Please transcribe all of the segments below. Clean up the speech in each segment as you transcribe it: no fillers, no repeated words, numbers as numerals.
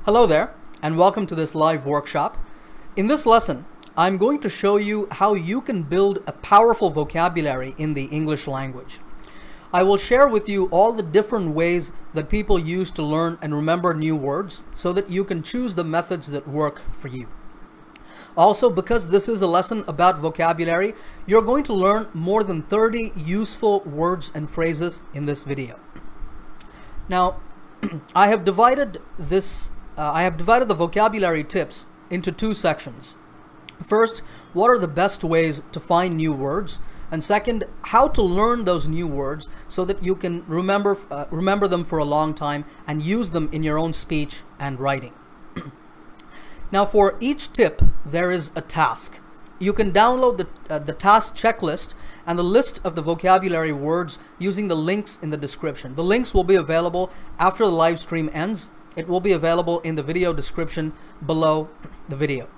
Hello there, and welcome to this live workshop. In this lesson, I'm going to show you how you can build a powerful vocabulary in the English language. I will share with you all the different ways that people use to learn and remember new words so that you can choose the methods that work for you. Also, because this is a lesson about vocabulary, you're going to learn more than 30 useful words and phrases in this video. Now, I have divided the vocabulary tips into two sections. First, what are the best ways to find new words? And second, how to learn those new words so that you can remember them for a long time and use them in your own speech and writing. Now, for each tip, there is a task. You can download the task checklist and the list of the vocabulary words using the links in the description. The links will be available after the live stream ends. It will be available in the video description below the video.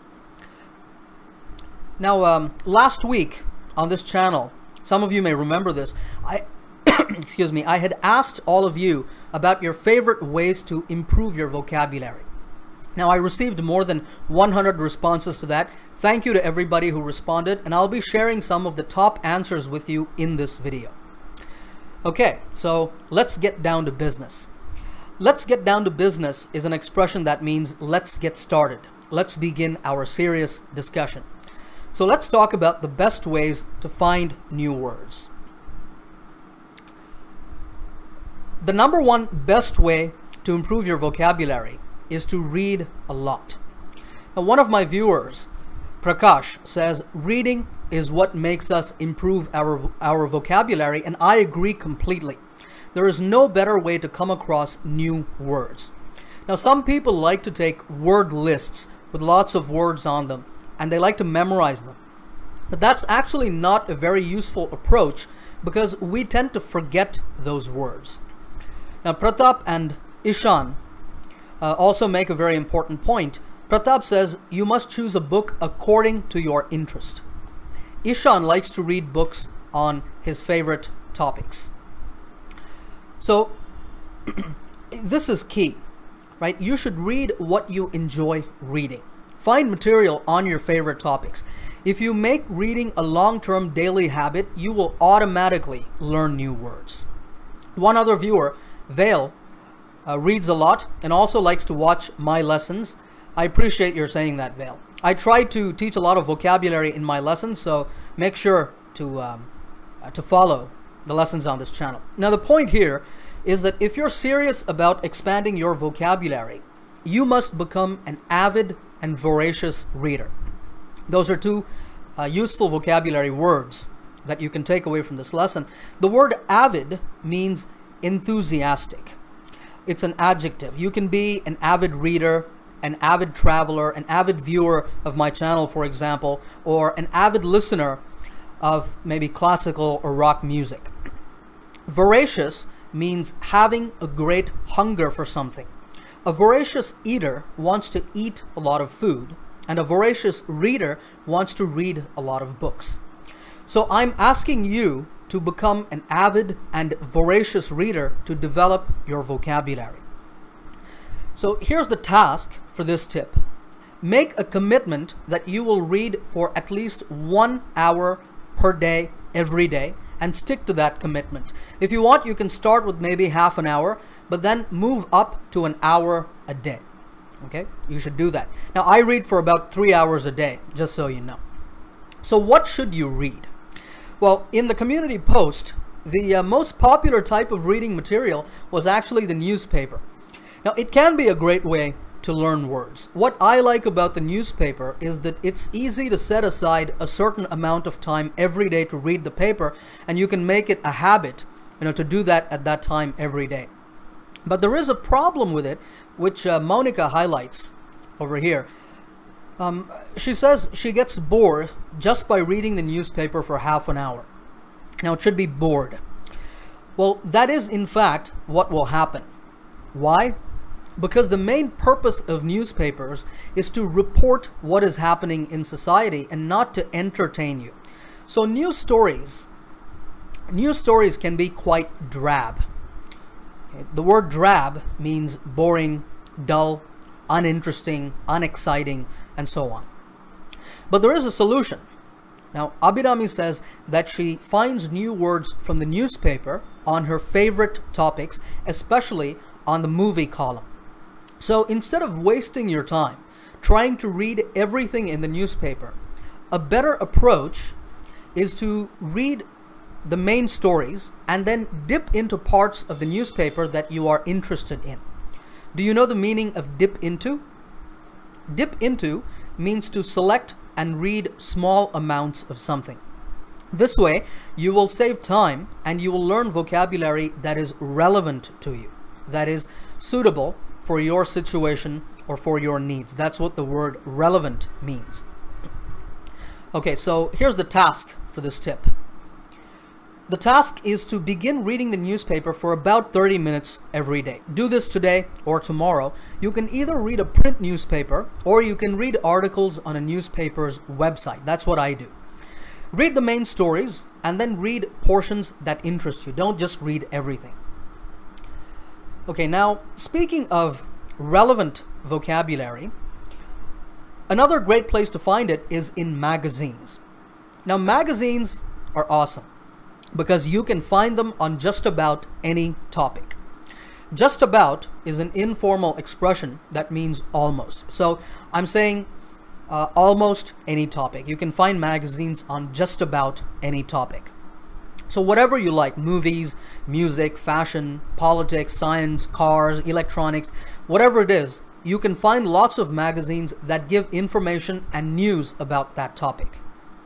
Now, last week on this channel, some of you may remember this, I had asked all of you about your favorite ways to improve your vocabulary. Now, I received more than 100 responses to that. Thank you to everybody who responded, and I'll be sharing some of the top answers with you in this video. Okay, so let's get down to business. Let's get down to business is an expression that means let's get started. Let's begin our serious discussion. So let's talk about the best ways to find new words. The number one best way to improve your vocabulary is to read a lot. Now, one of my viewers, Prakash, says reading is what makes us improve our vocabulary, and I agree completely. There is no better way to come across new words. Now, some people like to take word lists with lots of words on them, and they like to memorize them. But that's actually not a very useful approach because we tend to forget those words. Now, Pratap and Ishan also make a very important point. Pratap says you must choose a book according to your interest. Ishan likes to read books on his favorite topics. So this is key, right? You should read what you enjoy reading. Find material on your favorite topics. If you make reading a long-term daily habit, you will automatically learn new words. One other viewer, Vale, reads a lot and also likes to watch my lessons. I appreciate your saying that, Vale. I try to teach a lot of vocabulary in my lessons, so make sure to follow the lessons on this channel. Now, the point here is that if you're serious about expanding your vocabulary, you must become an avid and voracious reader. Those are two useful vocabulary words that you can take away from this lesson. The word avid means enthusiastic. It's an adjective. You can be an avid reader, an avid traveler, an avid viewer of my channel, for example, or an avid listener of maybe classical or rock music. Voracious means having a great hunger for something. A voracious eater wants to eat a lot of food, and a voracious reader wants to read a lot of books. So I'm asking you to become an avid and voracious reader to develop your vocabulary. So here's the task for this tip. Make a commitment that you will read for at least 1 hour per day, every day, and stick to that commitment. If you want, you can start with maybe half an hour, but then move up to an hour a day. Okay, you should do that. Now, I read for about 3 hours a day, just so you know. So what should you read? Well, in the community post, the most popular type of reading material was actually the newspaper. Now, it can be a great way to learn words. What I like about the newspaper is that it's easy to set aside a certain amount of time every day to read the paper, and you can make it a habit, to do that at that time every day. But there is a problem with it, which Monica highlights over here. She says she gets bored just by reading the newspaper for half an hour. Now, it should be bored. Well, that is in fact what will happen. Why? Because the main purpose of newspapers is to report what is happening in society and not to entertain you. So news stories can be quite drab. Okay? The word drab means boring, dull, uninteresting, unexciting, and so on. But there is a solution. Now, Abhirami says that she finds new words from the newspaper on her favorite topics, especially on the movie column. So instead of wasting your time trying to read everything in the newspaper, a better approach is to read the main stories and then dip into parts of the newspaper that you are interested in. Do you know the meaning of dip into? Dip into means to select and read small amounts of something. This way, you will save time and you will learn vocabulary that is relevant to you, that is suitable for your situation or for your needs. That's what the word relevant means. Okay, so here's the task for this tip. The task is to begin reading the newspaper for about 30 minutes every day. Do this today or tomorrow. You can either read a print newspaper or you can read articles on a newspaper's website. That's what I do. Read the main stories and then read portions that interest you. Don't just read everything. Okay, now speaking of relevant vocabulary, another great place to find it is in magazines. Now, magazines are awesome because you can find them on just about any topic. Just about is an informal expression that means almost. So I'm saying almost any topic. You can find magazines on just about any topic. So whatever you like, movies, music, fashion, politics, science, cars, electronics, whatever it is, you can find lots of magazines that give information and news about that topic.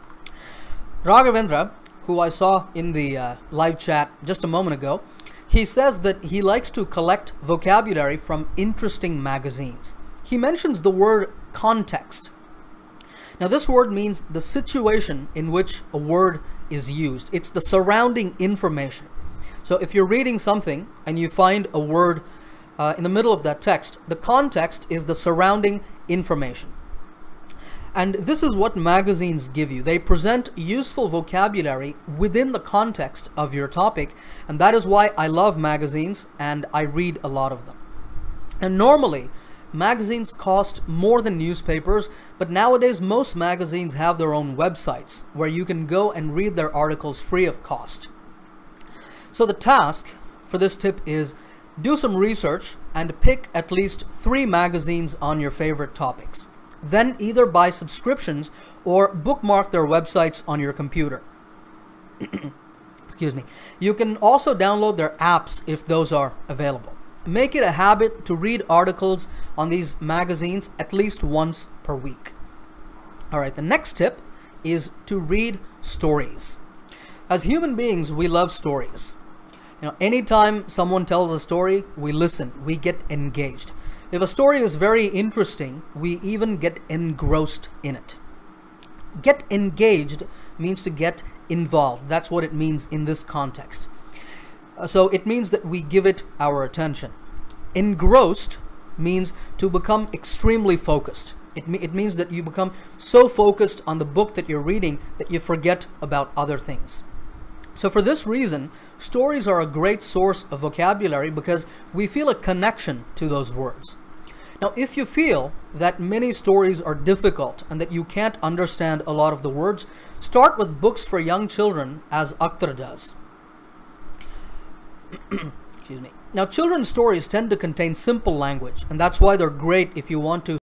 Raghavendra, who I saw in the live chat just a moment ago, he says that he likes to collect vocabulary from interesting magazines. He mentions the word context. Now, this word means the situation in which a word is used. It's the surrounding information. So if you're reading something and you find a word in the middle of that text, the context is the surrounding information. And this is what magazines give you. They present useful vocabulary within the context of your topic, and that is why I love magazines and I read a lot of them. And normally, magazines cost more than newspapers, but nowadays most magazines have their own websites where you can go and read their articles free of cost. So the task for this tip is do some research and pick at least 3 magazines on your favorite topics. Then either buy subscriptions or bookmark their websites on your computer. Excuse me. You can also download their apps if those are available. Make it a habit to read articles on these magazines at least once per week. All right, the next tip is to read stories. As human beings, we love stories. Anytime someone tells a story, we listen, we get engaged. If a story is very interesting, we even get engrossed in it. Get engaged means to get involved. That's what it means in this context. So it means that we give it our attention. Engrossed means to become extremely focused. It means that you become so focused on the book that you're reading that you forget about other things. So for this reason, stories are a great source of vocabulary because we feel a connection to those words. Now, if you feel that many stories are difficult and that you can't understand a lot of the words, start with books for young children, as Akhtar does. Excuse me. Now, children's stories tend to contain simple language, and that's why they're great if you want to